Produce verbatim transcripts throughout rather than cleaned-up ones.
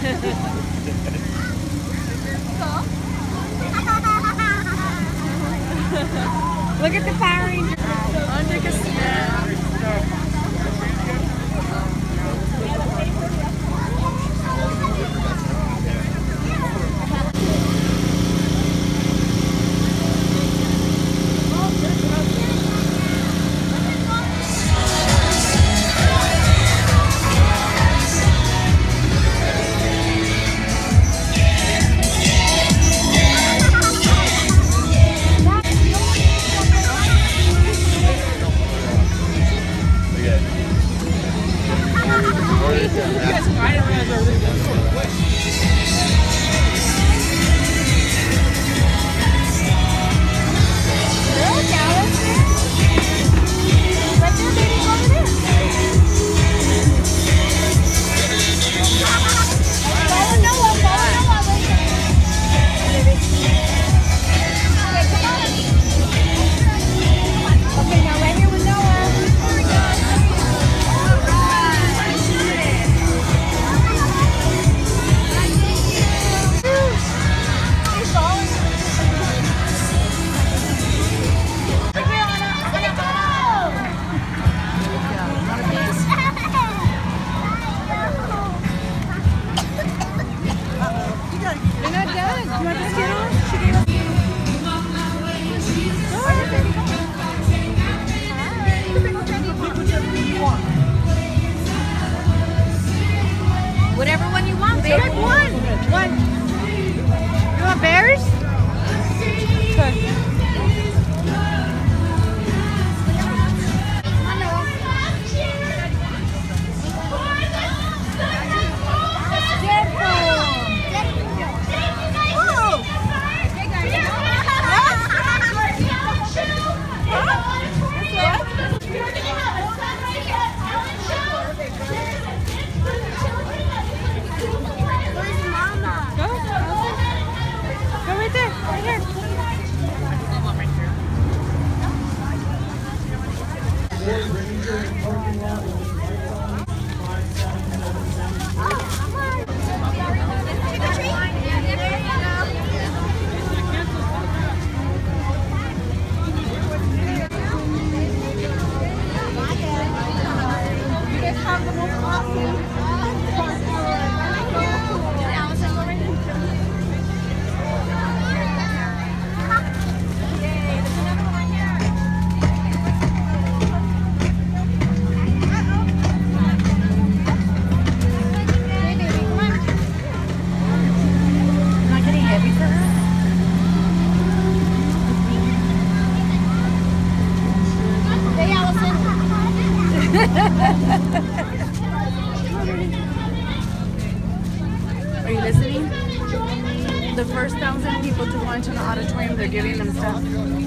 Look at the Power Rangers. I'll take a snap. Whatever one you want, babe. Pick one. One. You want bears? Okay. Are you listening? The first thousand people to launch an auditorium, they're giving them stuff.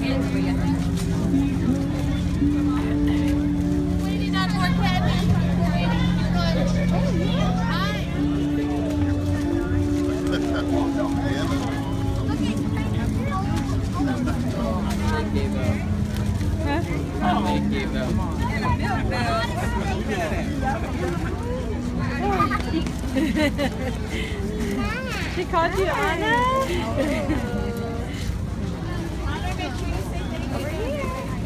She called you Anna? Over here.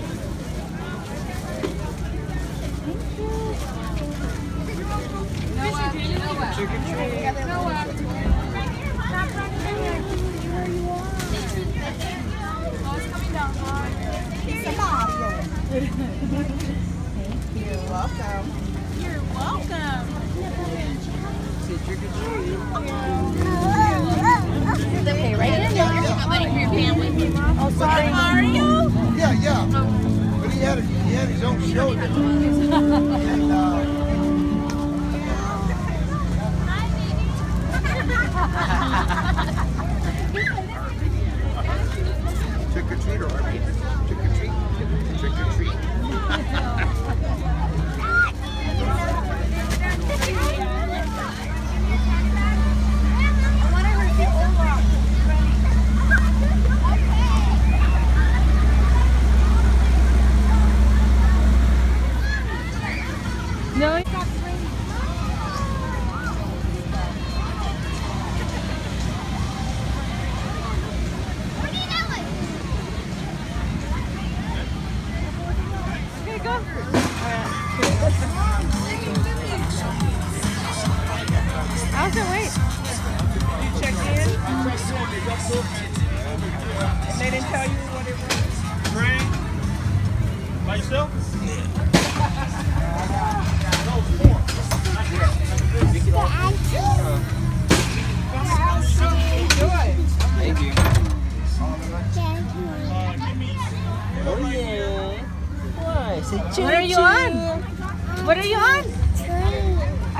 Thank you. Noah. Trick or treat. Noah. Stop right there. Where you are. Oh, it's coming down. Thank you. You're welcome. You're welcome. Trick or treat. Okay, right here. You're not money for your family. Oh, sorry. Mario? Yeah, yeah. Oh. But he had, a, he had his own show. And, uh, trick or treat, or trick or treat, trick or treat. No, it's not free.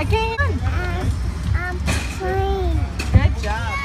I can't. I'm trying. Good job.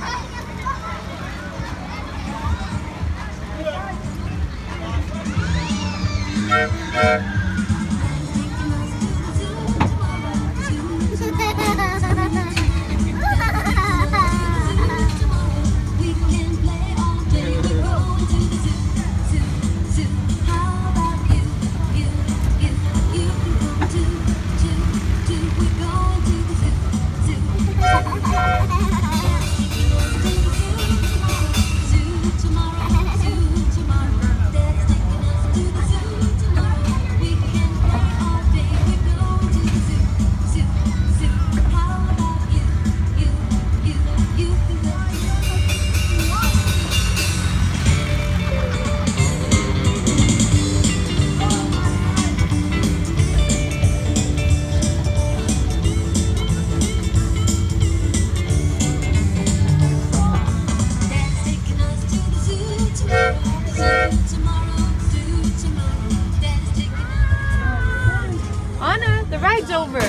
Anna, the ride's over.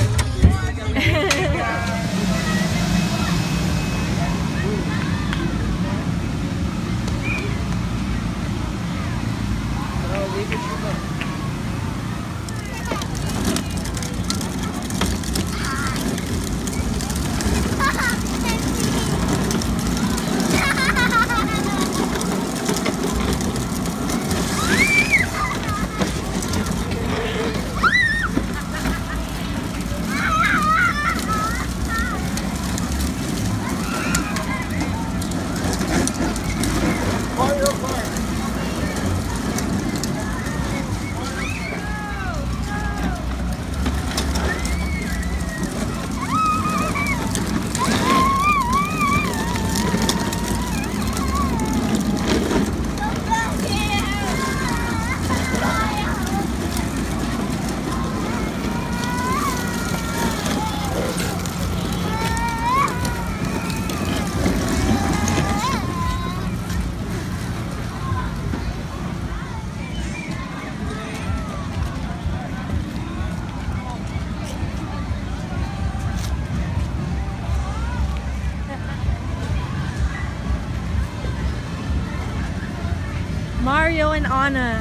Mario and Anna.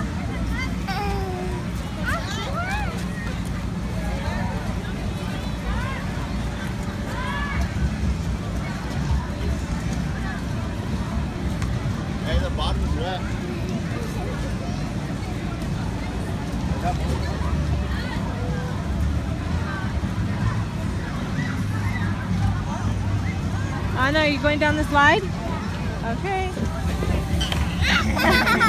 Hey, the bottom's wet. Anna, are you going down the slide? Okay.